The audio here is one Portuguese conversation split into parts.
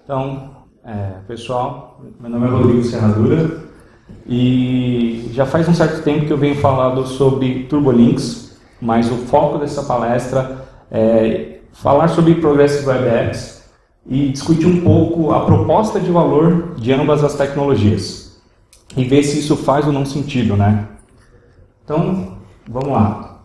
Então, pessoal, meu nome é Rodrigo Serradura e já faz um certo tempo que eu venho falando sobre TurboLinks, mas o foco dessa palestra é falar sobre Progressive Web Apps e discutir um pouco a proposta de valor de ambas as tecnologias e ver se isso faz ou não sentido, né? Então, vamos lá.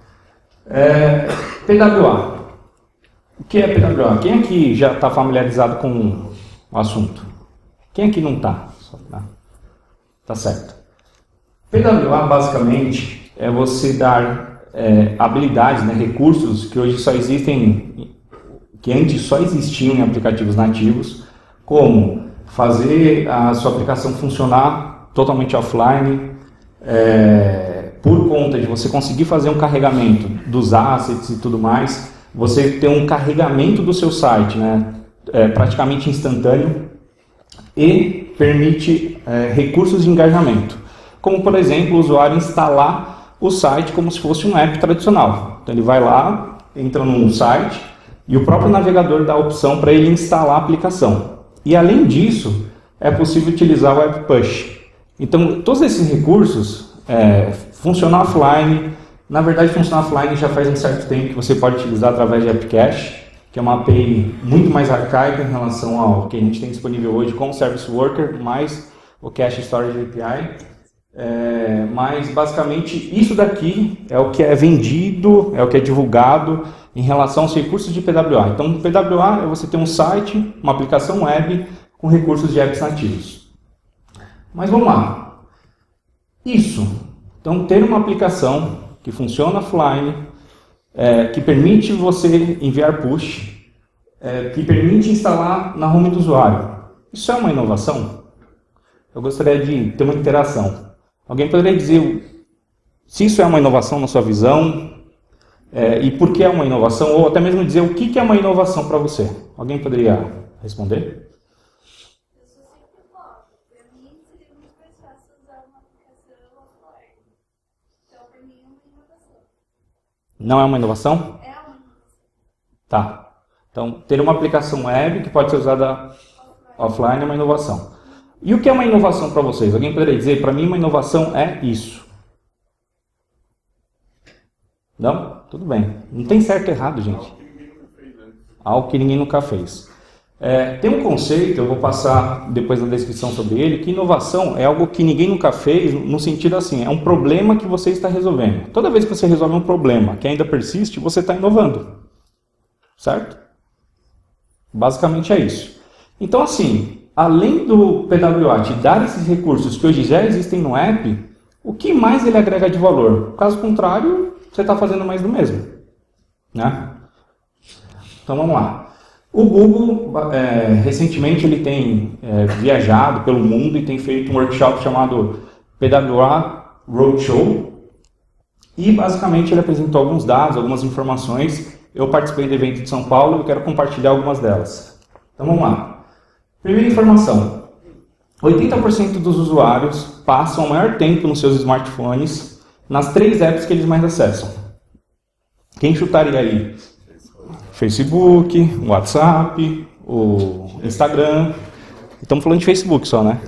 PWA. O que é PWA? Quem aqui já está familiarizado com o assunto? Quem aqui não está? Tá certo. PWA, basicamente, é você dar habilidades, né, recursos que hoje só existem, que antes só existiam em aplicativos nativos, como fazer a sua aplicação funcionar totalmente offline, por conta de você conseguir fazer um carregamento dos assets e tudo mais, você ter um carregamento do seu site, né, praticamente instantâneo, e permite recursos de engajamento, como por exemplo o usuário instalar o site como se fosse um app tradicional. Então ele vai lá, entra num site e o próprio navegador dá a opção para ele instalar a aplicação. E além disso, é possível utilizar o Web Push. Então todos esses recursos funcionam offline. Na verdade, funcionar offline já faz um certo tempo que você pode utilizar através de AppCache, que é uma API muito mais arcaica em relação ao que a gente tem disponível hoje com o Service Worker, mais o Cache Storage API. Mas, basicamente, isso daqui é o que é vendido, é o que é divulgado em relação aos recursos de PWA. Então, PWA é você ter um site, uma aplicação web com recursos de apps nativos. Mas vamos lá. Isso. Então, ter uma aplicação que funciona offline, que permite você enviar push, que permite instalar na home do usuário. Isso é uma inovação? Eu gostaria de ter uma interação. Alguém poderia dizer se isso é uma inovação na sua visão, e por que é uma inovação, ou até mesmo dizer o que é uma inovação para você? Alguém poderia responder? Não é uma inovação? É uma inovação. Tá. Então, ter uma aplicação web que pode ser usada offline é uma inovação. E o que é uma inovação para vocês? Alguém poderia dizer, para mim uma inovação é isso. Não? Tudo bem. Não tem certo e errado, gente. Algo que ninguém nunca fez. Tem um conceito, eu vou passar depois na descrição sobre ele, que inovação é algo que ninguém nunca fez, no sentido assim, é um problema que você está resolvendo. Toda vez que você resolve um problema que ainda persiste, você está inovando. Certo? Basicamente é isso. Então assim, além do PWA te dar esses recursos que hoje já existem no app, o que mais ele agrega de valor? Caso contrário, você está fazendo mais do mesmo. Né? Então vamos lá. O Google, recentemente, ele tem viajado pelo mundo e tem feito um workshop chamado PWA Roadshow. E, basicamente, ele apresentou alguns dados, algumas informações. Eu participei do evento de São Paulo e eu quero compartilhar algumas delas. Então, vamos lá. Primeira informação. 80% dos usuários passam o maior tempo nos seus smartphones nas 3 apps que eles mais acessam. Quem chutaria aí? Facebook, WhatsApp, o Instagram. Estamos falando de Facebook só, né?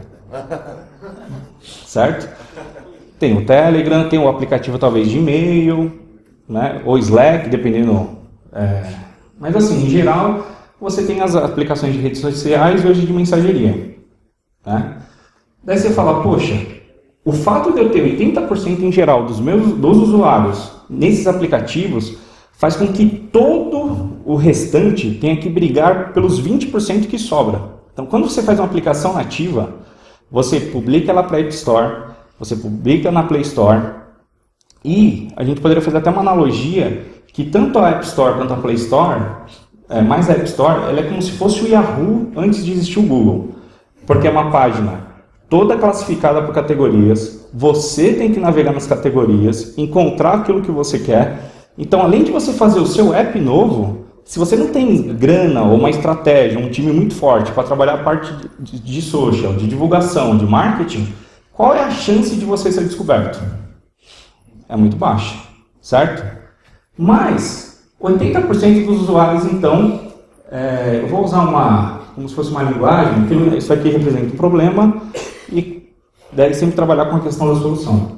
Certo? Tem o Telegram, tem o aplicativo talvez de e-mail, né? Ou Slack, dependendo. Mas assim, em geral, você tem as aplicações de redes sociais e hoje de mensageria. Né? Daí você fala, poxa, o fato de eu ter 80% em geral dos usuários nesses aplicativos faz com que todo o restante tenha que brigar pelos 20% que sobra. Então, quando você faz uma aplicação nativa, você publica ela para a App Store, você publica na Play Store, e a gente poderia fazer até uma analogia que tanto a App Store quanto a Play Store, mais a App Store, ela é como se fosse o Yahoo antes de existir o Google. Porque é uma página toda classificada por categorias, você tem que navegar nas categorias, encontrar aquilo que você quer. Então, além de você fazer o seu app novo, se você não tem grana ou uma estratégia, um time muito forte para trabalhar a parte de social, de divulgação, de marketing, qual é a chance de você ser descoberto? É muito baixa, certo? Mas 80% dos usuários, então, eu vou usar como se fosse uma linguagem, que isso aqui representa um problema e deve sempre trabalhar com a questão da solução.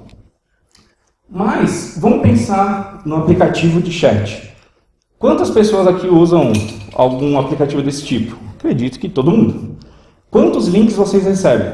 Mas, vamos pensar no aplicativo de chat. Quantas pessoas aqui usam algum aplicativo desse tipo? Acredito que todo mundo. Quantos links vocês recebem?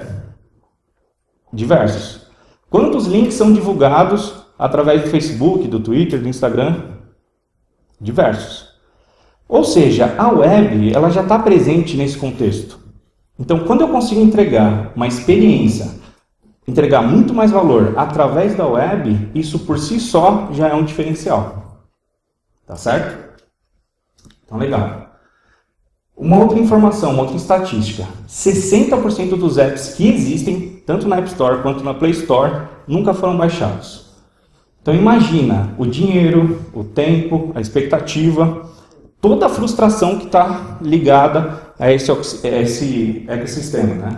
Diversos. Quantos links são divulgados através do Facebook, do Twitter, do Instagram? Diversos. Ou seja, a web ela já está presente nesse contexto. Então, quando eu consigo entregar uma experiência, entregar muito mais valor através da web, isso por si só já é um diferencial. Tá certo? Então, legal. Uma outra informação, uma outra estatística. 60% dos apps que existem, tanto na App Store quanto na Play Store, nunca foram baixados. Então, imagina o dinheiro, o tempo, a expectativa, toda a frustração que está ligada a esse ecossistema, né?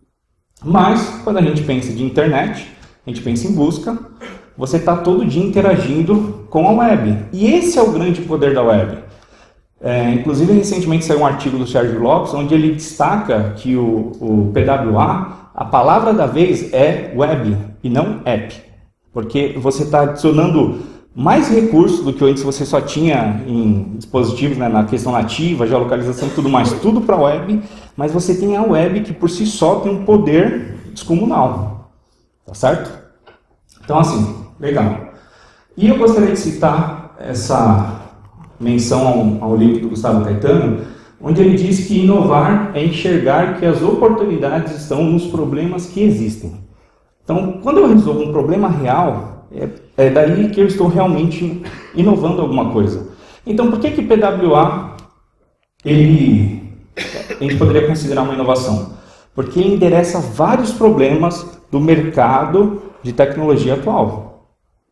Mas, quando a gente pensa de internet, a gente pensa em busca, você está todo dia interagindo com a web. E esse é o grande poder da web. Inclusive, recentemente saiu um artigo do Sérgio Lopes, onde ele destaca que o PWA, a palavra da vez é web e não app. Porque você está adicionando mais recursos do que antes você só tinha em dispositivos, né, na questão nativa, geolocalização e tudo mais, tudo para a web, mas você tem a web que por si só tem um poder descomunal, tá certo? Então assim, legal. E eu gostaria de citar essa menção ao livro do Gustavo Caetano, onde ele diz que inovar é enxergar que as oportunidades estão nos problemas que existem. Então, quando eu resolvo um problema real, é daí que eu estou realmente inovando alguma coisa. Então, por que PWA a gente poderia considerar uma inovação? Porque ele endereça vários problemas do mercado de tecnologia atual.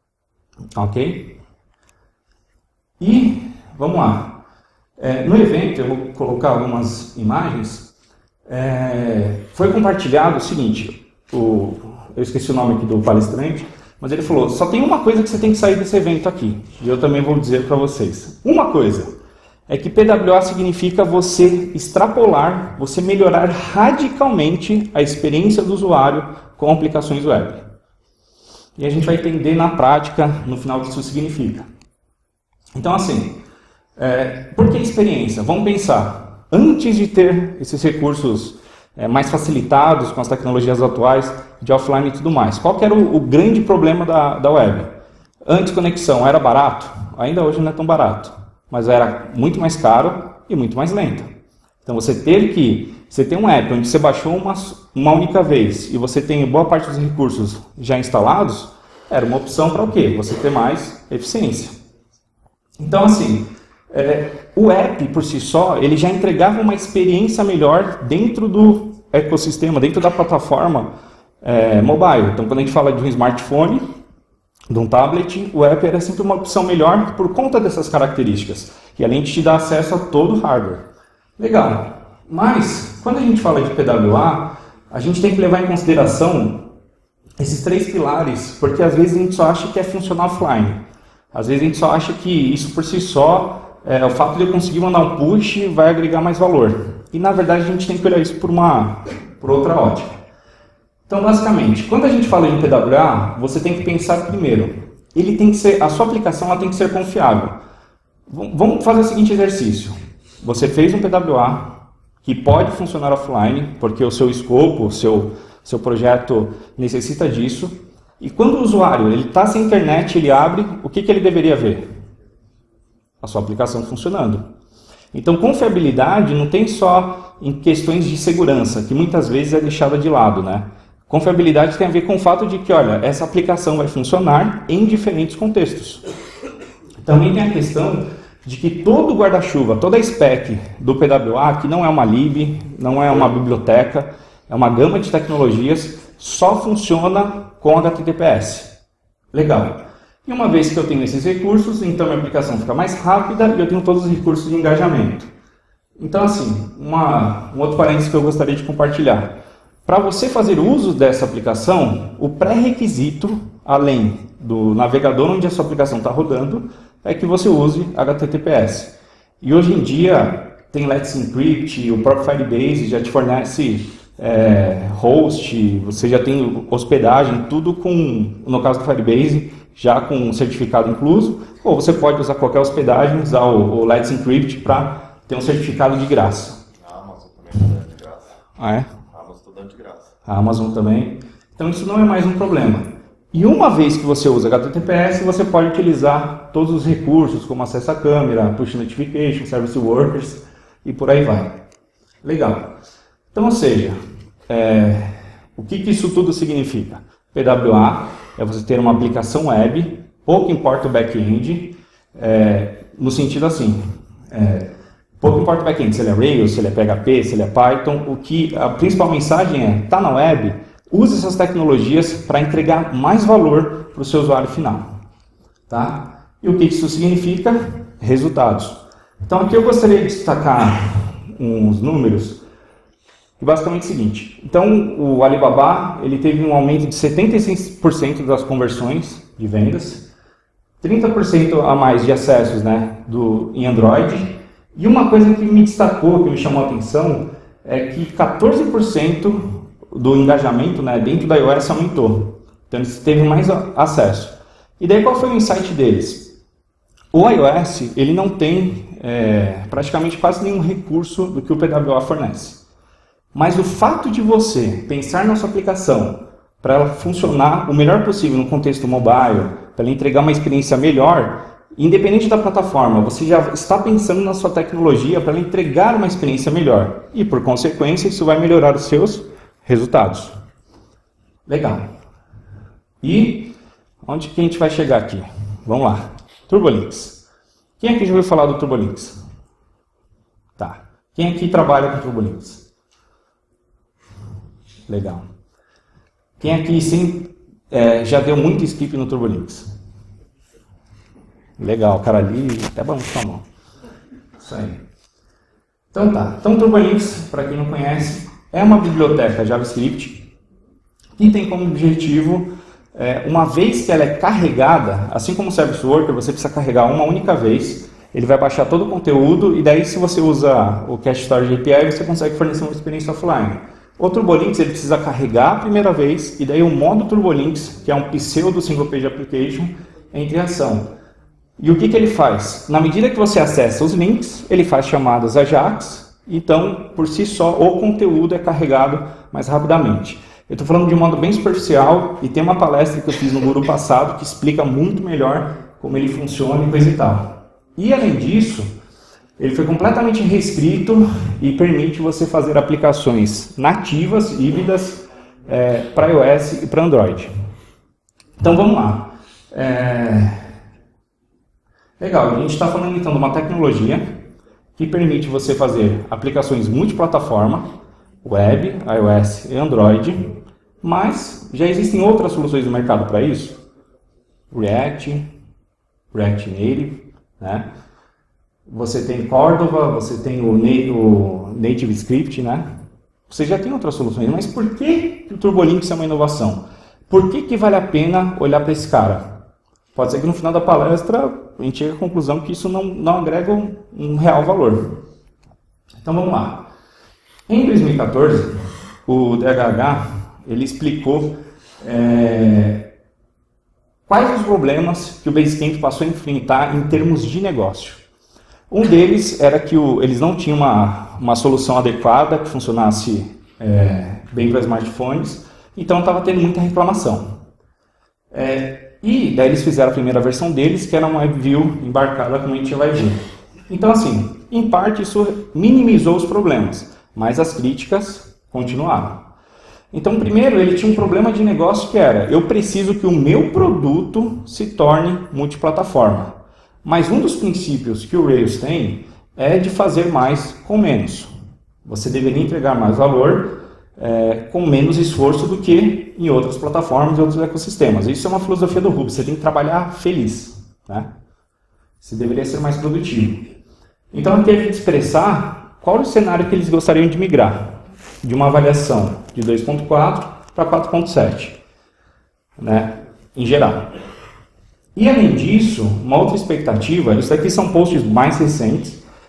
Ok? E, vamos lá. No evento, eu vou colocar algumas imagens. Foi compartilhado o seguinte, eu esqueci o nome aqui do palestrante, mas ele falou, só tem uma coisa que você tem que sair desse evento aqui, e eu também vou dizer para vocês. Uma coisa, é que PWA significa você extrapolar, você melhorar radicalmente a experiência do usuário com aplicações web. E a gente vai entender na prática, no final, o que isso significa. Então, assim, por que experiência? Vamos pensar, antes de ter esses recursos mais facilitados com as tecnologias atuais de offline e tudo mais. Qual que era o grande problema da web? Antes conexão era barato? Ainda hoje não é tão barato, mas era muito mais caro e muito mais lento. Então você tem um app onde você baixou uma única vez e você tem boa parte dos recursos já instalados, era uma opção para o quê? Você ter mais eficiência. Então assim, o app por si só, ele já entregava uma experiência melhor dentro do ecossistema, dentro da plataforma mobile. Então, quando a gente fala de um smartphone, de um tablet, o app era sempre uma opção melhor por conta dessas características. E além de te dar acesso a todo o hardware. Legal. Mas, quando a gente fala de PWA, a gente tem que levar em consideração esses 3 pilares, porque às vezes a gente só acha que é funcionar offline. Às vezes a gente só acha que isso por si só, o fato de eu conseguir mandar um push vai agregar mais valor. E na verdade a gente tem que olhar isso por outra ótica. Então basicamente, quando a gente fala em PWA, você tem que pensar primeiro, a sua aplicação ela tem que ser confiável. Vamos fazer o seguinte exercício. Você fez um PWA que pode funcionar offline, porque o seu escopo, o seu projeto necessita disso. E quando o usuário está sem internet, ele abre, o que ele deveria ver? A sua aplicação funcionando. Então, confiabilidade não tem só em questões de segurança, que muitas vezes é deixada de lado, né? Confiabilidade tem a ver com o fato de que, olha, essa aplicação vai funcionar em diferentes contextos. Também tem a questão de que todo guarda-chuva, toda a spec do PWA, que não é uma lib, não é uma biblioteca, é uma gama de tecnologias, só funciona com HTTPS. Legal. E uma vez que eu tenho esses recursos, então minha aplicação fica mais rápida e eu tenho todos os recursos de engajamento. Então, assim, um outro parênteses que eu gostaria de compartilhar. Para você fazer uso dessa aplicação, o pré-requisito, além do navegador onde a sua aplicação está rodando, é que você use HTTPS. E hoje em dia, tem Let's Encrypt, o próprio Firebase já te fornece host, você já tem hospedagem, tudo no caso do Firebase, já com certificado incluso, ou você pode usar qualquer hospedagem, usar o Let's Encrypt para ter um certificado de graça. A Amazon também está dando de graça. Ah, é? A Amazon está dando de graça. A Amazon também. Então isso não é mais um problema. E uma vez que você usa HTTPS, você pode utilizar todos os recursos, como acesso à câmera, push notification, service workers e por aí vai. Legal. Então, ou seja, o que isso tudo significa? PWA é você ter uma aplicação web, pouco importa o back-end, no sentido assim, pouco importa o back-end, se ele é Rails, se ele é PHP, se ele é Python, a principal mensagem é, está na web, use essas tecnologias para entregar mais valor para o seu usuário final. Tá? E o que isso significa? Resultados. Então aqui eu gostaria de destacar uns números, que basicamente é o seguinte. Então o Alibaba ele teve um aumento de 76% das conversões de vendas, 30% a mais de acessos, né, em Android, e uma coisa que me destacou, que me chamou a atenção, é que 14% do engajamento, né, dentro da iOS aumentou. Então eles teve mais acesso. E daí qual foi o insight deles? O iOS ele não tem praticamente quase nenhum recurso do que o PWA fornece. Mas o fato de você pensar na sua aplicação para ela funcionar o melhor possível no contexto mobile, para ela entregar uma experiência melhor, independente da plataforma, você já está pensando na sua tecnologia para ela entregar uma experiência melhor. E por consequência isso vai melhorar os seus resultados. Legal. E onde que a gente vai chegar aqui? Vamos lá. TurboLinks. Quem aqui já ouviu falar do TurboLinks? Tá. Quem aqui trabalha com TurboLinks? Legal. Quem aqui sim já deu muito skip no TurboLinks? Legal, cara ali, até balançou a mão. Isso aí. Então tá. Então TurboLinks, para quem não conhece, é uma biblioteca JavaScript que tem como objetivo, uma vez que ela é carregada, assim como o Service Worker, você precisa carregar uma única vez, ele vai baixar todo o conteúdo e daí se você usa o Cache Storage API, você consegue fornecer uma experiência offline. O TurboLinks ele precisa carregar a primeira vez e daí o modo TurboLinks, que é um pseudo single page application, entra em ação. E o que ele faz? Na medida que você acessa os links, ele faz chamadas AJAX, então, por si só, o conteúdo é carregado mais rapidamente. Eu estou falando de um modo bem superficial e tem uma palestra que eu fiz no Guru passado que explica muito melhor como ele funciona e coisa e tal. E, além disso, ele foi completamente reescrito e permite você fazer aplicações nativas, híbridas, para iOS e para Android. Então, vamos lá. Legal, a gente está falando então de uma tecnologia que permite você fazer aplicações multiplataforma, web, iOS e Android, mas já existem outras soluções no mercado para isso. React Native, né? Você tem Cordova, você tem o Native Script, né? Você já tem outras soluções, mas por que o TurboLinks é uma inovação? Por que vale a pena olhar para esse cara? Pode ser que no final da palestra a gente chegue à conclusão que isso não agrega um real valor. Então vamos lá. Em 2014, o DHH ele explicou quais os problemas que o Basecamp passou a enfrentar em termos de negócio. Um deles era que eles não tinham uma solução adequada que funcionasse bem para smartphones, então estava tendo muita reclamação. E daí eles fizeram a primeira versão deles, que era uma WebView embarcada, como a gente vai ver. Então, assim, em parte isso minimizou os problemas, mas as críticas continuaram. Então, primeiro, ele tinha um problema de negócio que era, eu preciso que o meu produto se torne multiplataforma. Mas um dos princípios que o Rails tem é de fazer mais com menos. Você deveria entregar mais valor com menos esforço do que em outras plataformas e outros ecossistemas. Isso é uma filosofia do Ruby, você tem que trabalhar feliz, né? Você deveria ser mais produtivo. Então aqui a gente expressar qual é o cenário que eles gostariam de migrar, de uma avaliação de 2.4 para 4.7, né? Em geral. E além disso, uma outra expectativa, isso aqui são posts mais recentes,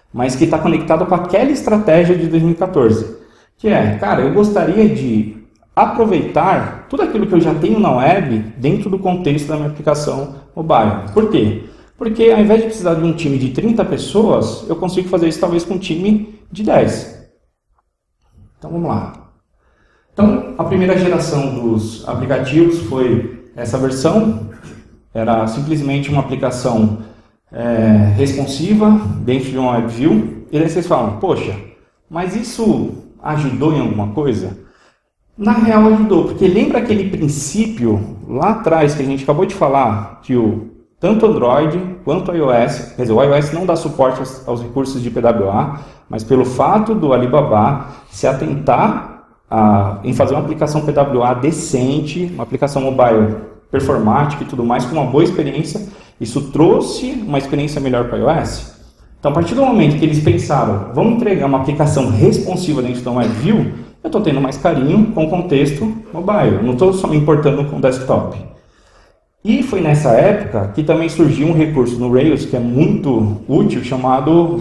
mas que está conectado com aquela estratégia de 2014, que é, cara, eu gostaria de aproveitar tudo aquilo que eu já tenho na web dentro do contexto da minha aplicação mobile. Por quê? Porque ao invés de precisar de um time de 30 pessoas, eu consigo fazer isso talvez com um time de 10. Então vamos lá. Então a primeira geração dos aplicativos foi essa versão. Era simplesmente uma aplicação responsiva dentro de uma WebView. E aí vocês falam, poxa, mas isso ajudou em alguma coisa? Na real ajudou, porque lembra aquele princípio lá atrás que a gente acabou de falar, que tanto Android quanto iOS, quer dizer, o iOS não dá suporte aos recursos de PWA, mas pelo fato do Alibaba se atentar em fazer uma aplicação PWA decente, uma aplicação mobile performática e tudo mais, com uma boa experiência, isso trouxe uma experiência melhor para o iOS. Então, a partir do momento que eles pensaram, vamos entregar uma aplicação responsiva dentro da WebView, eu estou tendo mais carinho com o contexto mobile, eu não estou só me importando com o desktop. E foi nessa época que também surgiu um recurso no Rails que é muito útil, chamado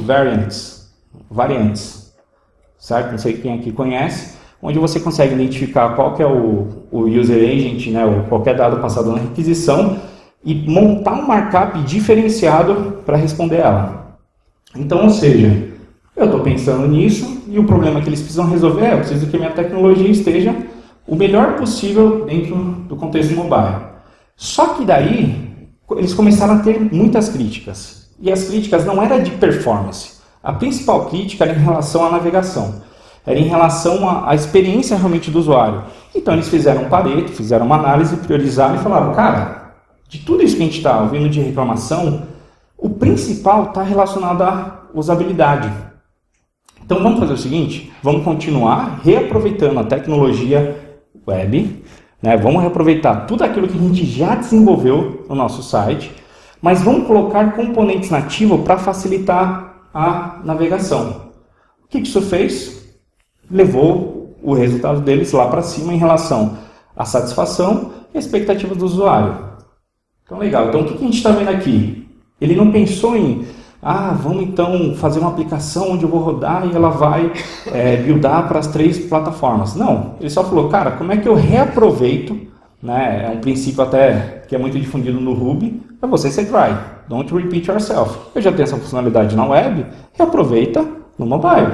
variantes, certo? Não sei quem aqui conhece, onde você consegue identificar qual que é o user agent, né, ou qualquer dado passado na requisição, e montar um markup diferenciado para responder ela. Então, ou seja, eu estou pensando nisso e o problema que eles precisam resolver eu preciso que a minha tecnologia esteja o melhor possível dentro do contexto mobile. Só que daí eles começaram a ter muitas críticas. E as críticas não eram de performance. A principal crítica era em relação à navegação. Era em relação à experiência realmente do usuário. Então eles fizeram um pareto, fizeram uma análise, priorizaram e falaram, cara, de tudo isso que a gente está ouvindo de reclamação, o principal está relacionado à usabilidade. Então vamos fazer o seguinte, vamos continuar reaproveitando a tecnologia web, né? Vamos reaproveitar tudo aquilo que a gente já desenvolveu no nosso site, mas vamos colocar componentes nativos para facilitar a navegação. O que isso fez? Levou o resultado deles lá para cima em relação à satisfação e expectativas do usuário. Então legal, então o que a gente está vendo aqui? Ele não pensou em vamos então fazer uma aplicação onde eu vou rodar e ela vai buildar para as 3 plataformas. Não, ele só falou, cara, como é que eu reaproveito, né? É um princípio até que é muito difundido no Ruby, para você ser dry, don't repeat yourself. Eu já tenho essa funcionalidade na web, reaproveita no mobile,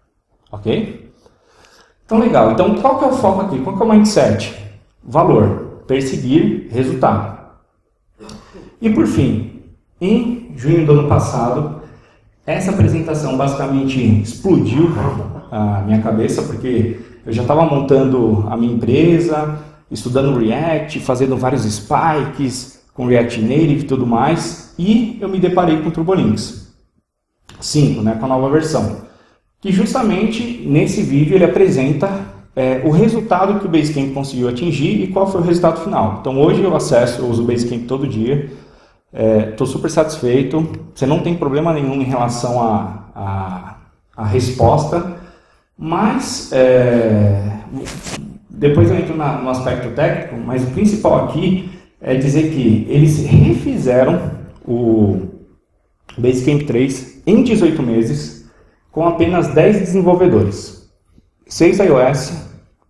ok? Então legal, então qual que é o foco aqui? Qual que é o mindset? Valor, perseguir resultado. E por fim, em junho do ano passado, essa apresentação basicamente explodiu a minha cabeça, porque eu já estava montando a minha empresa, estudando React, fazendo vários spikes com React Native e tudo mais, e eu me deparei com o Turbolinks 5, né, com a nova versão, que justamente nesse vídeo ele apresenta o resultado que o Basecamp conseguiu atingir e qual foi o resultado final. Então hoje eu uso o Basecamp todo dia. Estou super satisfeito, você não tem problema nenhum em relação à resposta, mas depois eu entro no aspecto técnico, mas o principal aqui é dizer que eles refizeram o Basecamp 3 em 18 meses com apenas 10 desenvolvedores, 6 iOS,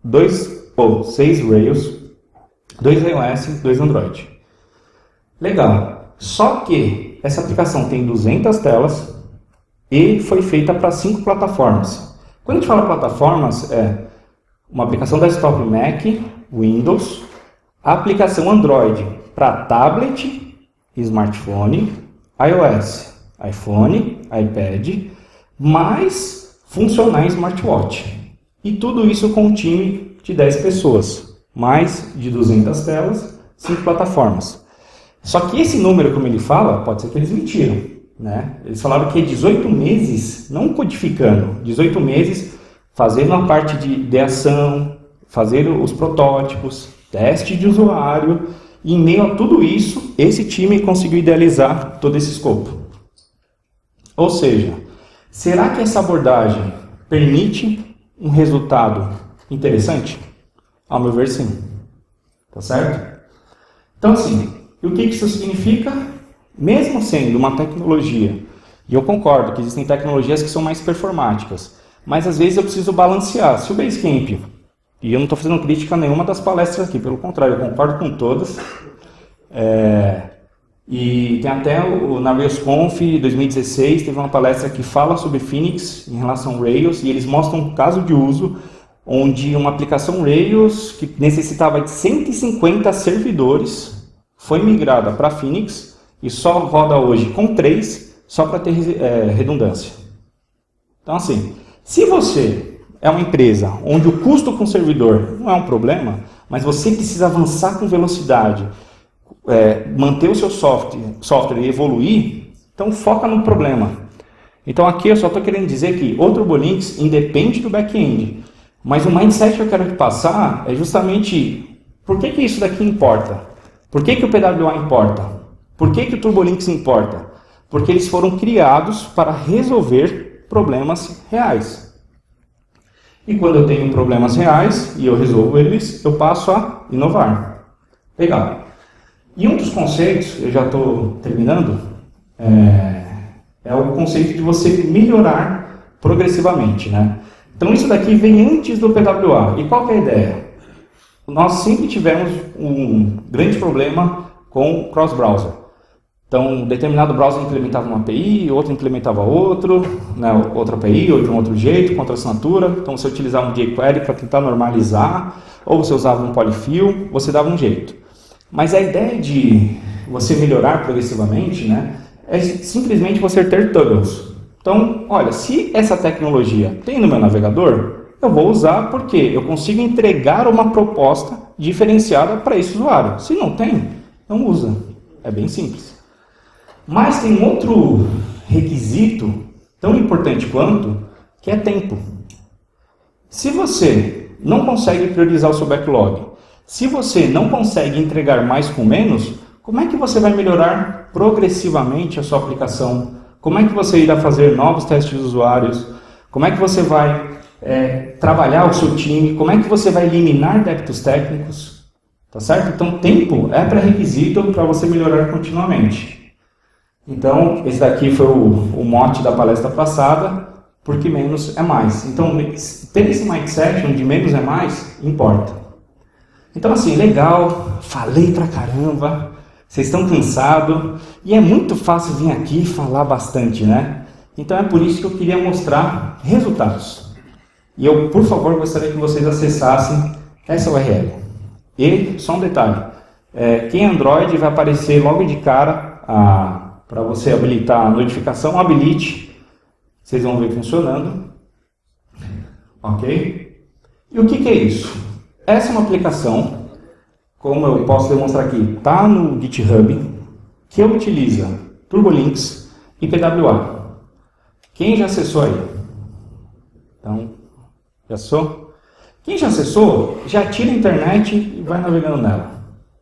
6 Rails, 2 iOS, 2 Android. Legal. Só que essa aplicação tem 200 telas e foi feita para 5 plataformas. Quando a gente fala plataformas, é uma aplicação desktop Mac, Windows, a aplicação Android para tablet, smartphone, iOS, iPhone, iPad, mais funcionar em smartwatch. E tudo isso com um time de 10 pessoas, mais de 200 telas, 5 plataformas. Só que esse número, como ele fala, pode ser que eles mentiram, né? Eles falaram que é 18 meses, não codificando, 18 meses fazendo a parte de ideação, fazer os protótipos, teste de usuário, e em meio a tudo isso, esse time conseguiu idealizar todo esse escopo. Ou seja, será que essa abordagem permite um resultado interessante? Ao meu ver, sim. Tá certo? Então, assim, e o que isso significa? Mesmo sendo uma tecnologia E eu concordo que existem tecnologias que são mais performáticas, mas às vezes eu preciso balancear. Se o Basecamp, e eu não estou fazendo crítica a nenhuma das palestras aqui, pelo contrário, eu concordo com todas, e tem até na RailsConf 2016, teve uma palestra que fala sobre Phoenix em relação ao Rails, e eles mostram um caso de uso onde uma aplicação Rails que necessitava de 150 servidores foi migrada para Phoenix e só roda hoje com 3, só para ter redundância. Então assim, se você é uma empresa onde o custo com o servidor não é um problema, mas você precisa avançar com velocidade, manter o seu software e evoluir, então foca no problema. Então aqui eu só estou querendo dizer que o TurboLinks independe do back-end, mas o mindset que eu quero te passar é justamente por que isso daqui importa? Por que o PWA importa? Por que o TurboLinks importa? Porque eles foram criados para resolver problemas reais. E quando eu tenho problemas reais e eu resolvo eles, eu passo a inovar. Legal. E um dos conceitos, eu já estou terminando, é o conceito de você melhorar progressivamente, né? Então isso daqui vem antes do PWA. E qual que é a ideia? Nós sempre tivemos um grande problema com cross-browser. Então, um determinado browser implementava uma API, outro implementava outro, né, outra API, ou de um outro jeito, com outra assinatura. Então, você utilizava um jQuery para tentar normalizar, ou você usava um polyfill, você dava um jeito. Mas a ideia de você melhorar progressivamente, né, é simplesmente você ter tuggles. Então, olha, se essa tecnologia tem no meu navegador, eu vou usar porque eu consigo entregar uma proposta diferenciada para esse usuário. Se não tem, não usa. É bem simples. Mas tem outro requisito tão importante quanto, que é tempo. Se você não consegue priorizar o seu backlog, se você não consegue entregar mais com menos, como é que você vai melhorar progressivamente a sua aplicação? Como é que você irá fazer novos testes de usuários? Como é que você vai trabalhar o seu time? Como é que você vai eliminar débitos técnicos? Tá certo? Então, tempo é pré-requisito para você melhorar continuamente. Então, esse daqui foi o mote da palestra passada, porque menos é mais. Então, ter esse mindset onde menos é mais, importa. Então, assim, legal, falei pra caramba, vocês estão cansados, e é muito fácil vir aqui e falar bastante, né? Então, é por isso que eu queria mostrar resultados. E eu, por favor, gostaria que vocês acessassem essa URL. E, só um detalhe, quem é Android vai aparecer logo de cara para você habilitar a notificação, habilite, vocês vão ver funcionando, ok? E o que é isso? Essa é uma aplicação, como eu posso demonstrar aqui, está no GitHub, que utiliza TurboLinks e PWA. Quem já acessou aí? Então, já acessou? Quem já acessou, já tira a internet e vai navegando nela.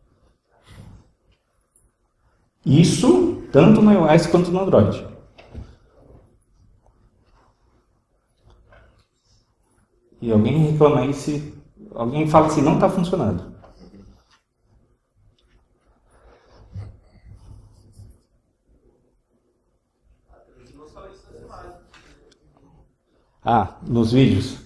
Isso tanto no iOS quanto no Android. E alguém reclama aí se... Alguém fala que não está funcionando. Ah, nos vídeos.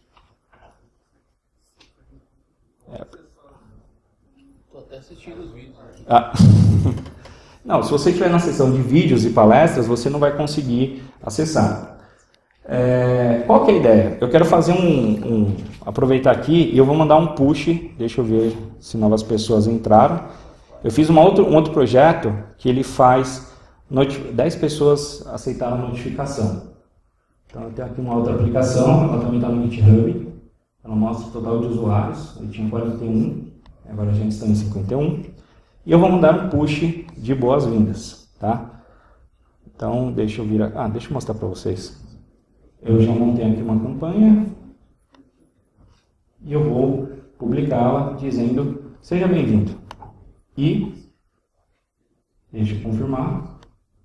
Estou até assistindo os vídeos. Ah. Não, se você estiver na seção de vídeos e palestras, você não vai conseguir acessar. Qual que é a ideia? Eu quero fazer aproveitar aqui e eu vou mandar um push, deixa eu ver se novas pessoas entraram. Eu fiz um outro projeto que ele faz, 10 pessoas aceitaram a notificação. Então eu tenho aqui uma outra aplicação, ela também está no GitHub, ela mostra o total de usuários, eu tinha 41, agora a gente está em 51. E eu vou mandar um push de boas-vindas, tá? Então, deixa eu deixa eu mostrar para vocês. Eu já montei aqui uma campanha e eu vou publicá-la dizendo, seja bem-vindo. E, deixa eu confirmar.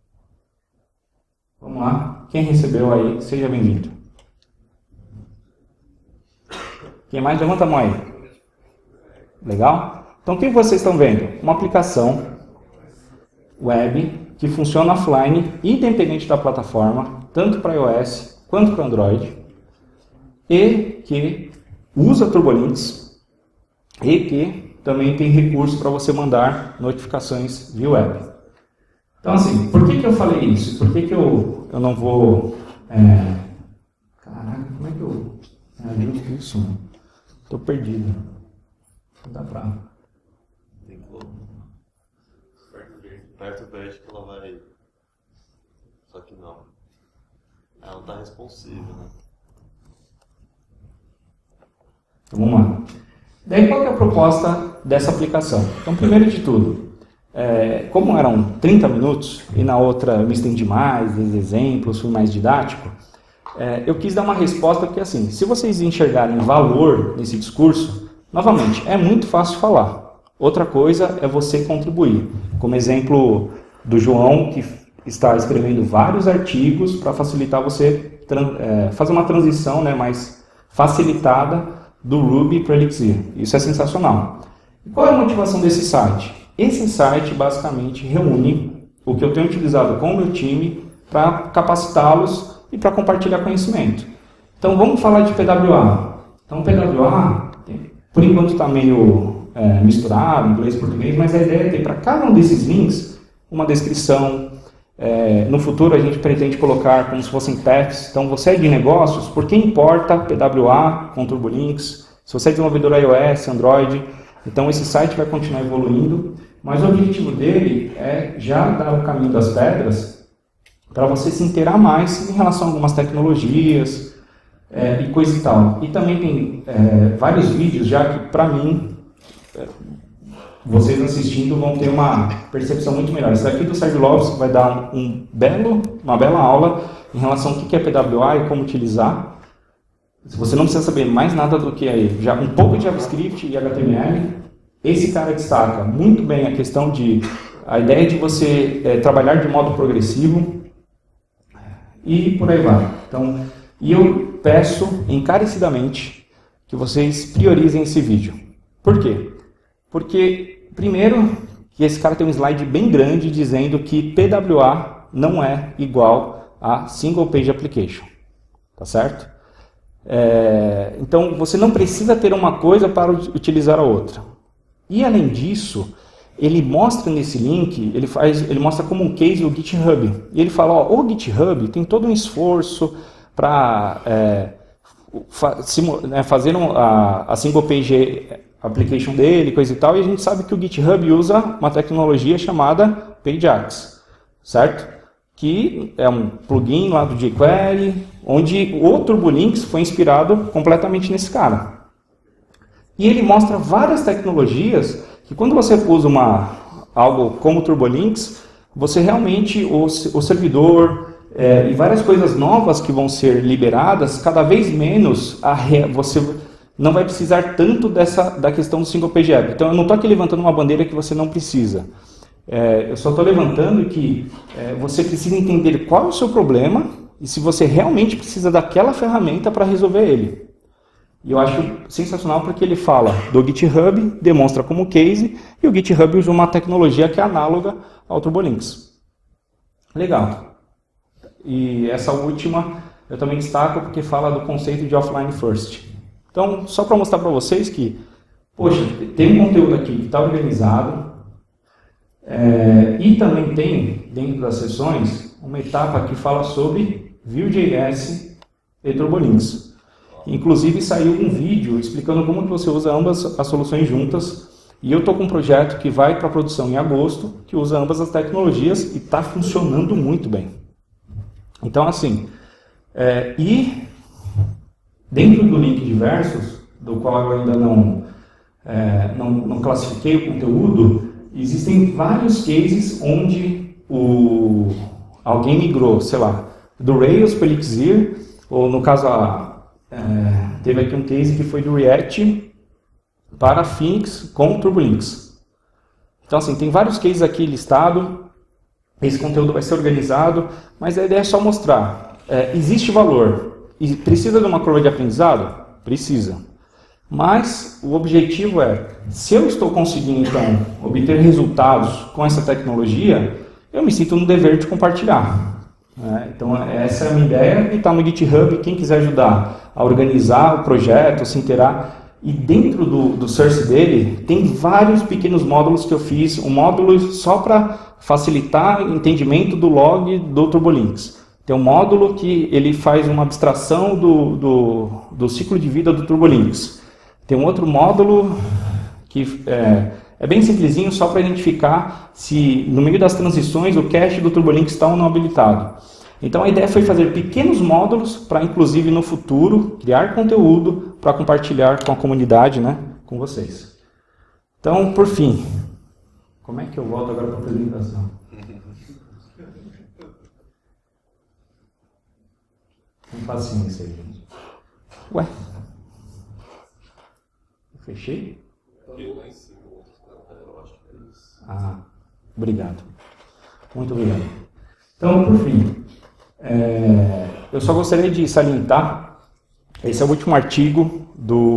Vamos lá. Quem recebeu aí, seja bem-vindo. Quem mais? Levanta a mão aí. Legal? Então, o que vocês estão vendo? Uma aplicação web que funciona offline, independente da plataforma, tanto para iOS quanto para Android, e que usa Turbolinks, e que também tem recurso para você mandar notificações via web. Então, assim, por que eu falei isso? Por que eu não vou... Caraca, como é que eu ajusto isso, mano? Tô perdido. Não dá pra... Tem que perto verde que ela vai... Só que não. Ela não tá responsiva, né? Então, vamos lá. Daí, qual que é a proposta dessa aplicação? Então, primeiro de tudo, como eram 30 minutos, e na outra eu me estendi mais, fiz exemplos, fui mais didático, eu quis dar uma resposta, porque assim, se vocês enxergarem valor nesse discurso, novamente, é muito fácil falar. Outra coisa é você contribuir. Como exemplo do João, que está escrevendo vários artigos para facilitar você fazer uma transição, né, mais facilitada do Ruby para Elixir. Isso é sensacional. E qual é a motivação desse site? Esse site basicamente reúne o que eu tenho utilizado com o meu time para capacitá-los e para compartilhar conhecimento. Então vamos falar de PWA. Então PWA, por enquanto está meio misturado, inglês e português, mas a ideia é ter para cada um desses links uma descrição. No futuro a gente pretende colocar como se fossem paths. Então você é de negócios, por que importa PWA com Turbolinks? Se você é desenvolvedor iOS, Android, então esse site vai continuar evoluindo, mas o objetivo dele é já dar o caminho das pedras para você se inteirar mais em relação a algumas tecnologias e coisa e tal. E também tem vários vídeos já que, para mim, vocês assistindo vão ter uma percepção muito melhor. Esse daqui do Sérgio Lopes vai dar uma bela aula em relação ao que é PWA e como utilizar. Se você não precisa saber mais nada do que já um pouco de JavaScript e HTML, esse cara destaca muito bem a questão a ideia de você trabalhar de modo progressivo e por aí vai. Então, e eu peço encarecidamente que vocês priorizem esse vídeo. Por quê? Porque, primeiro, que esse cara tem um slide bem grande dizendo que PWA não é igual a Single Page Application. Tá certo? Então, você não precisa ter uma coisa para utilizar a outra. E, além disso, ele mostra nesse link, ele mostra como um case o GitHub. E ele fala, o GitHub tem todo um esforço para fazer a Single Page Application dele, coisa e tal, e a gente sabe que o GitHub usa uma tecnologia chamada PageAx, certo? Que é um plugin lá do jQuery, onde o Turbolinks foi inspirado completamente nesse cara. E ele mostra várias tecnologias que quando você usa algo como Turbolinks, você realmente, o servidor e várias coisas novas que vão ser liberadas, cada vez menos você não vai precisar tanto da questão do Single Page App. Então eu não estou aqui levantando uma bandeira que você não precisa. Eu só estou levantando que você precisa entender qual é o seu problema e se você realmente precisa daquela ferramenta para resolver ele. E eu acho sensacional porque ele fala do GitHub, demonstra como case, e o GitHub usa uma tecnologia que é análoga ao Turbolinks. Legal. E essa última eu também destaco porque fala do conceito de offline first. Então, só para mostrar para vocês que, poxa, tem um conteúdo aqui que está organizado, e também tem, dentro das sessões, uma etapa que fala sobre Vue.js e Turbolinks. Inclusive, saiu um vídeo explicando como que você usa ambas as soluções juntas, e eu estou com um projeto que vai para produção em agosto, que usa ambas as tecnologias e está funcionando muito bem. Então, assim, e dentro do link de versos, do qual eu ainda não classifiquei o conteúdo, existem vários cases onde alguém migrou, sei lá, do Rails para Elixir, ou no caso, teve aqui um case que foi do React para Phoenix com Turbolinks. Então, assim, tem vários cases aqui listados, esse conteúdo vai ser organizado, mas a ideia é só mostrar, existe valor, e precisa de uma curva de aprendizado? Precisa. Mas o objetivo se eu estou conseguindo, então, obter resultados com essa tecnologia, eu me sinto no dever de compartilhar. Né? Então, essa é a minha ideia e está no GitHub. Quem quiser ajudar a organizar o projeto, se inteirar. E dentro do source dele, tem vários pequenos módulos que eu fiz. Um módulo só para facilitar o entendimento do log do Turbolinks. Tem um módulo que ele faz uma abstração do ciclo de vida do Turbolinks. Tem um outro módulo que é bem simplesinho, só para identificar se no meio das transições o cache do Turbolinks está ou não habilitado. Então a ideia foi fazer pequenos módulos para, inclusive no futuro, criar conteúdo para compartilhar com a comunidade, né, com vocês. Então, por fim, como é que eu volto agora para a apresentação? Com paciência aí, gente. Ué? Fechei? Ah, obrigado. Muito obrigado. Então, por fim, eu só gostaria de salientar, esse é o último artigo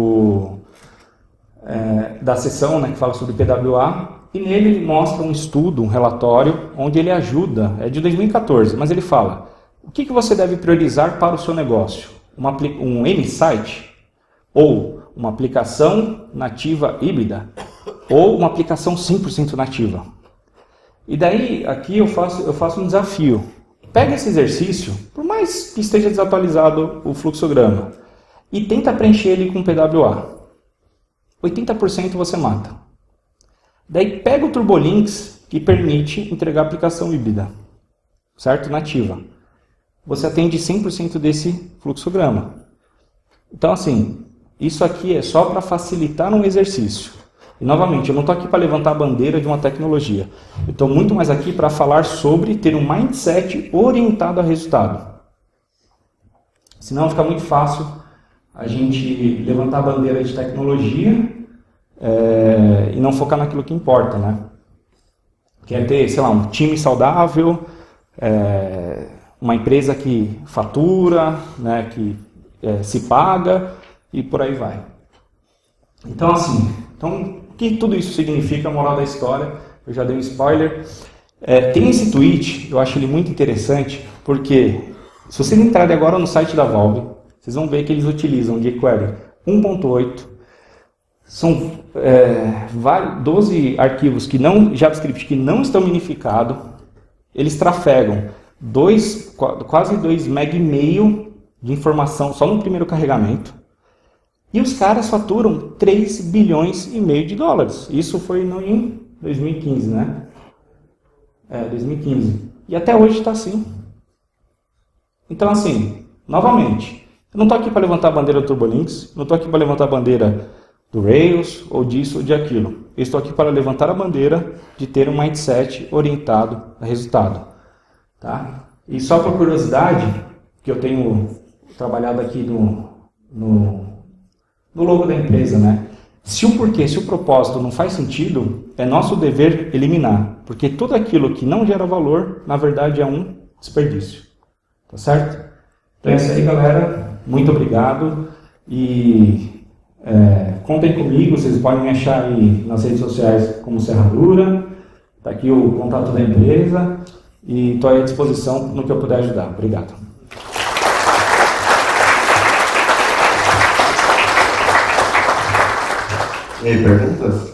da sessão, né, que fala sobre PWA, e nele ele mostra um estudo, um relatório, onde ele ajuda, é de 2014, mas ele fala, o que você deve priorizar para o seu negócio? Um M-Site? Ou uma aplicação nativa híbrida? Ou uma aplicação 100% nativa? E daí, aqui eu faço um desafio. Pega esse exercício, por mais que esteja desatualizado o fluxograma, e tenta preencher ele com PWA. 80% você mata. Daí pega o Turbolinks, que permite entregar aplicação híbrida, certo? Nativa. Você atende 100% desse fluxograma. Então, assim, isso aqui é só para facilitar um exercício. E, novamente, eu não estou aqui para levantar a bandeira de uma tecnologia. Eu estou muito mais aqui para falar sobre ter um mindset orientado a resultado. Senão fica muito fácil a gente levantar a bandeira de tecnologia e não focar naquilo que importa, né? Quer ter, sei lá, um time saudável, uma empresa que fatura, né, que se paga e por aí vai. Então, assim, o que tudo isso significa, a moral da história? Eu já dei um spoiler. Tem esse tweet, eu acho ele muito interessante, porque se vocês entrarem agora no site da Valve, vocês vão ver que eles utilizam jQuery 1.8, são 12 arquivos JavaScript que não estão minificados, eles trafegam quase 2,5 MB de informação só no primeiro carregamento. E os caras faturam 3 bilhões e meio de dólares. Isso foi em 2015, né? 2015. E até hoje está assim. Então, assim, novamente, eu não estou aqui para levantar a bandeira do Turbolinks, não estou aqui para levantar a bandeira do Rails, ou disso, ou de aquilo. Eu estou aqui para levantar a bandeira de ter um mindset orientado a resultado. Tá? E só por curiosidade, que eu tenho trabalhado aqui no logo da empresa, né? Se o propósito não faz sentido, é nosso dever eliminar, porque tudo aquilo que não gera valor, na verdade é um desperdício. Tá certo? Então é isso aí, galera. Muito obrigado e contem comigo, vocês podem me achar aí nas redes sociais como Serradura, tá aqui o contato da empresa e estou à disposição no que eu puder ajudar. Obrigado. E aí, perguntas?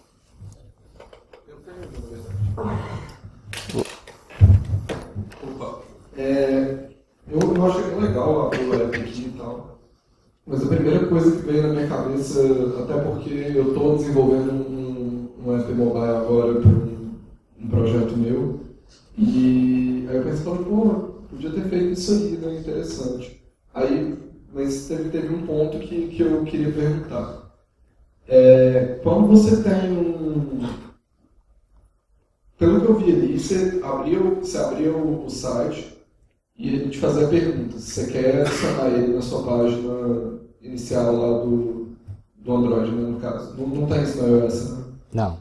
Eu achei legal o app aqui e tal, mas a primeira coisa que veio na minha cabeça, até porque eu estou desenvolvendo um app mobile agora para um projeto meu, e aí eu pensei, podia ter feito isso aí, né? Interessante. Mas teve um ponto que eu queria perguntar. Quando você tem pelo que eu vi ali, você abria o site e ele te fazia a pergunta se você quer adicionar ele na sua página inicial lá do Android, né, no caso. Não tem isso no iOS, né? Não.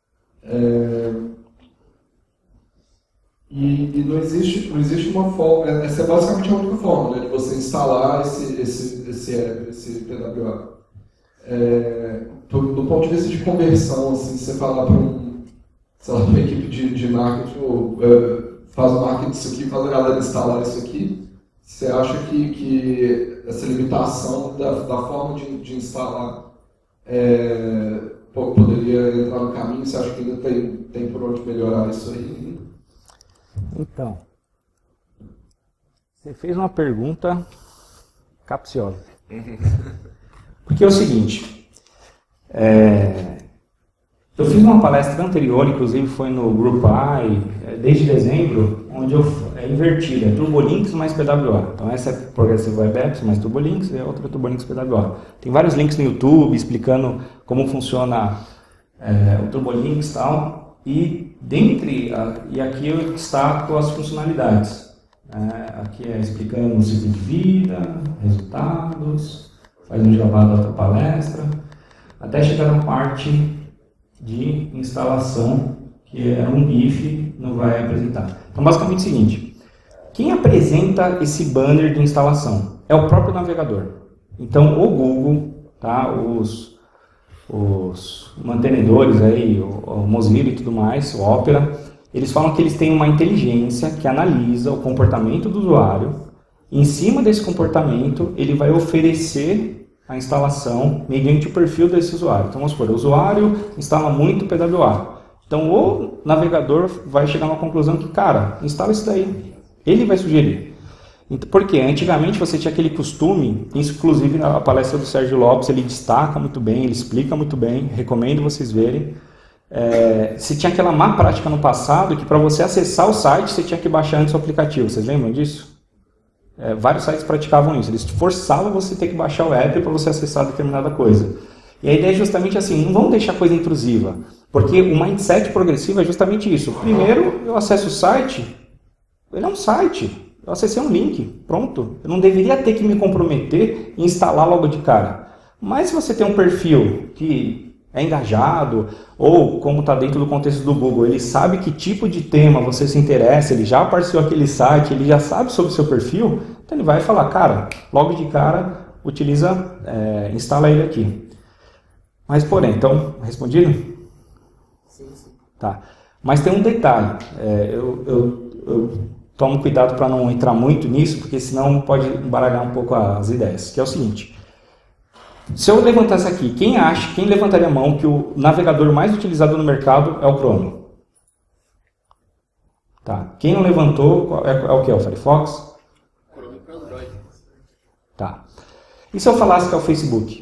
E não existe uma forma, essa é basicamente a única forma, né, de você instalar esse app, esse PWA. Do ponto de vista de conversão, assim, você falar para sei lá, uma equipe de marketing, ou faz o marketing disso aqui, faz a galera instalar isso aqui, você acha que essa limitação da forma de instalar poderia entrar no caminho? Você acha que ainda tem por onde melhorar isso aí? Então, você fez uma pergunta capciosa. Porque é o seguinte, eu fiz uma palestra anterior, inclusive foi no Group I, desde dezembro, onde é invertido, é Turbolinks mais PWA. Então essa é Progressive Web Apps mais Turbolinks e a outra é Turbolinks PWA. Tem vários links no YouTube explicando como funciona o Turbolinks e tal. E aqui eu destaco as funcionalidades. Aqui é explicando o ciclo de vida, resultados, faz um jabá da outra palestra, até chegar na parte de instalação, que é um GIF, não vai apresentar. Então, basicamente é o seguinte, quem apresenta esse banner de instalação é o próprio navegador. Então, o Google, tá, os mantenedores, aí, o Mozilla e tudo mais, o Opera, eles falam que eles têm uma inteligência que analisa o comportamento do usuário. Em cima desse comportamento, ele vai oferecer a instalação mediante o perfil desse usuário. Então, vamos supor, o usuário instala muito PWA. Então, o navegador vai chegar a uma conclusão que, cara, instala isso daí. Ele vai sugerir. Porque antigamente você tinha aquele costume, inclusive na palestra do Sérgio Lopes, ele destaca muito bem, ele explica muito bem, recomendo vocês verem. Você tinha aquela má prática no passado que para você acessar o site você tinha que baixar antes o aplicativo. Vocês lembram disso? Vários sites praticavam isso, eles forçavam você a ter que baixar o app para você acessar determinada coisa. E a ideia é justamente assim, não vamos deixar coisa intrusiva, porque o mindset progressivo é justamente isso. Primeiro, eu acesso o site, ele é um site, eu acessei um link, pronto. Eu não deveria ter que me comprometer em instalar logo de cara. Mas se você tem um perfil que é engajado, ou como está dentro do contexto do Google, ele sabe que tipo de tema você se interessa, ele já apareceu aquele site, ele já sabe sobre o seu perfil, então ele vai falar, cara, logo de cara, instala ele aqui. Mas porém, então, respondido? Sim. Tá. Mas tem um detalhe, eu tomo cuidado para não entrar muito nisso, porque senão pode embaralhar um pouco as ideias, que é o seguinte. Se eu levantasse aqui, quem levantaria a mão que o navegador mais utilizado no mercado é o Chrome? Tá. Quem não levantou, é o que? É o Firefox? Chrome para Android. Tá. E se eu falasse que é o Facebook?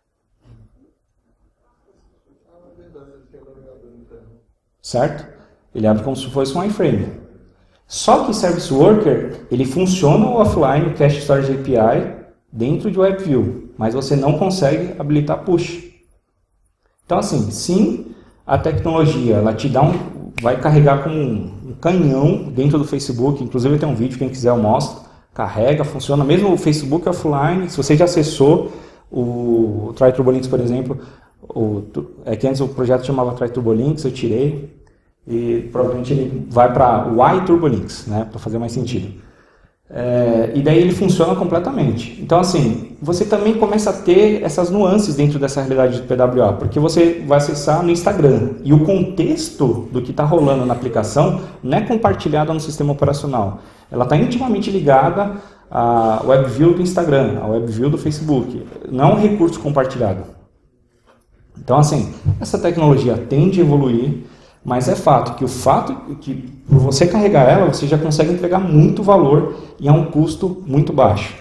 Certo? Ele abre como se fosse um iframe. Só que Service Worker, ele funciona offline, o Cache Storage API, dentro de WebView, mas você não consegue habilitar push. Então assim, sim, a tecnologia ela te dá vai carregar como um canhão dentro do Facebook, inclusive tem um vídeo, quem quiser eu mostro, carrega, funciona, mesmo o Facebook offline, se você já acessou o Try Turbolinks, por exemplo, que antes o projeto chamava Try Turbolinks, eu tirei, e provavelmente ele vai para Y Turbolinks, né, para fazer mais sentido. E daí ele funciona completamente. Então assim, você também começa a ter essas nuances dentro dessa realidade de PWA, porque você vai acessar no Instagram e o contexto do que está rolando na aplicação não é compartilhado no sistema operacional. Ela está intimamente ligada à WebView do Instagram, à WebView do Facebook. Não é um recurso compartilhado. Então assim, essa tecnologia tende a evoluir, mas é fato que por você carregar ela, você já consegue entregar muito valor e a um custo muito baixo.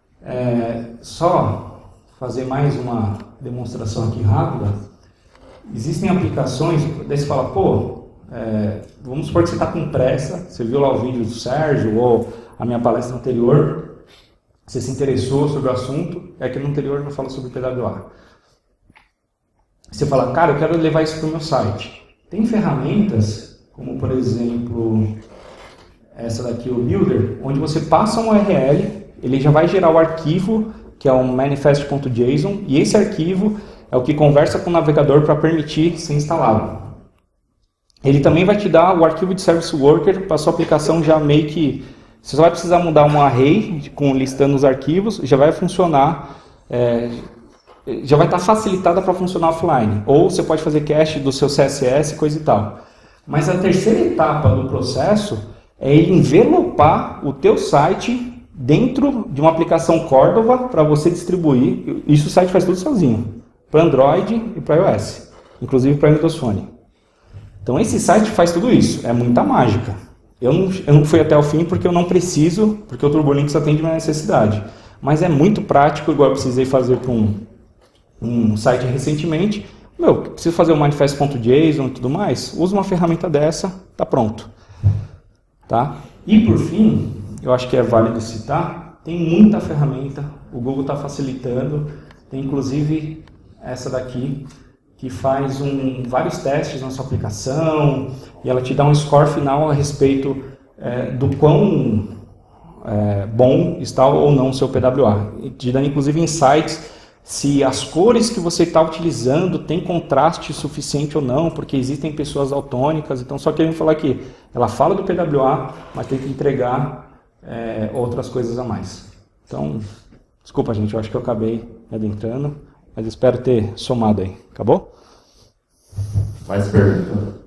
Só fazer mais uma demonstração aqui rápida. Existem aplicações, daí você fala, vamos supor que você está com pressa, você viu lá o vídeo do Sérgio ou a minha palestra anterior, você se interessou sobre o assunto, que no anterior não fala sobre PWA. Você fala, cara, eu quero levar isso para o meu site. Tem ferramentas, como por exemplo, essa daqui, o Builder, onde você passa um URL, ele já vai gerar o arquivo, que é um manifest.json, e esse arquivo é o que conversa com o navegador para permitir ser instalado. Ele também vai te dar o arquivo de Service Worker para sua aplicação já meio que... Você só vai precisar mudar um array listando os arquivos, já vai funcionar... já vai estar facilitada para funcionar offline. Ou você pode fazer cache do seu CSS, coisa e tal. Mas a terceira etapa do processo é ele envelopar o teu site dentro de uma aplicação Cordova para você distribuir. Isso o site faz tudo sozinho, para Android e para iOS, inclusive para Windows Phone. Então esse site faz tudo isso, é muita mágica. Eu não fui até o fim porque eu não preciso, porque o TurboLinks atende minha necessidade. Mas é muito prático, igual eu precisei fazer para um site recentemente. Preciso fazer o manifest.json e tudo mais, usa uma ferramenta dessa, tá pronto. Tá? E por fim, eu acho que é válido citar, tem muita ferramenta, o Google está facilitando, tem inclusive essa daqui, que faz vários testes na sua aplicação, e ela te dá um score final a respeito do quão bom está ou não o seu PWA. Te dá inclusive insights se as cores que você está utilizando tem contraste suficiente ou não, porque existem pessoas daltônicas. Então, só querendo falar que ela fala do PWA, mas tem que entregar outras coisas a mais. Então, desculpa, gente, eu acho que eu acabei me adentrando, mas espero ter somado aí. Acabou? Mais pergunta?